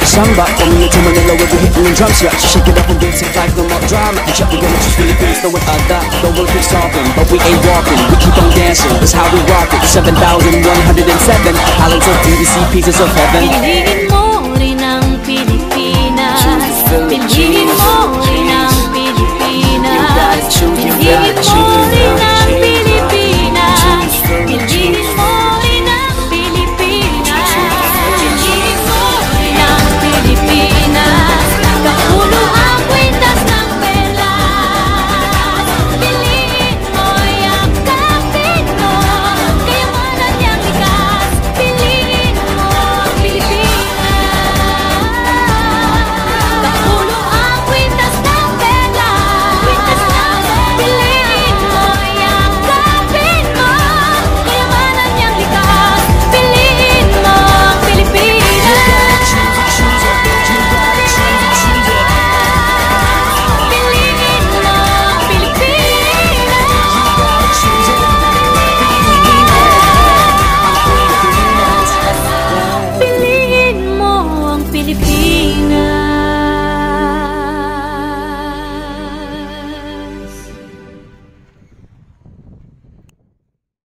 Samba, coming into Manila with the hitting and drum set. Shake it up and beats it like the mock drama. And shut the game, just Philippines, throw it out that. The world keeps talking, but we ain't walking. We keep on dancing, that's how we rock it. 7,107 islands of beauty, pieces of heaven. Piliin mo rin ang Pilipinas. Piliin